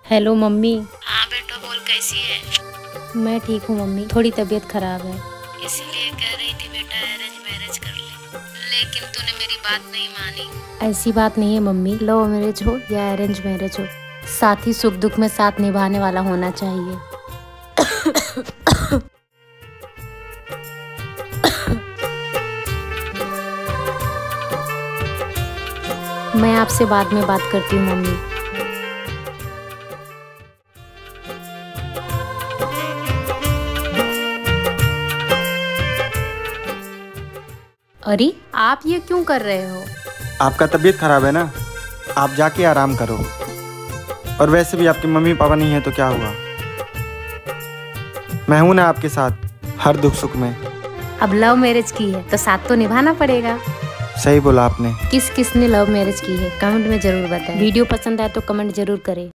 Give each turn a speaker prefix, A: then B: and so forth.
A: Hello mummy.
B: हाँ बेटा बोल, कैसी है?
A: मैं ठीक हूँ मम्मी, थोड़ी तबीयत खराब है।
B: इसीलिए कह रही थी बेटा अरेंज मैरिज कर ले, लेकिन तूने मेरी बात नहीं मानी।
A: ऐसी बात नहीं है मम्मी, लव मैरिज हो या अरेंज मैरिज हो, साथ ही सुख दुख में साथ निभाने वाला होना चाहिए। मैं आपसे बाद में बात करती हूँ मम्मी। अरे आप ये क्यों कर रहे हो?
C: आपका तबीयत खराब है ना, आप जाके आराम करो। और वैसे भी आपके मम्मी पापा नहीं है तो क्या हुआ, मैं हूं ना आपके साथ हर दुख सुख में।
A: अब लव मैरिज की है तो साथ तो निभाना पड़ेगा।
C: सही बोला आपने।
A: किस किस ने लव मैरिज की है कमेंट में जरूर बताएं। वीडियो पसंद आए तो कमेंट जरूर करें।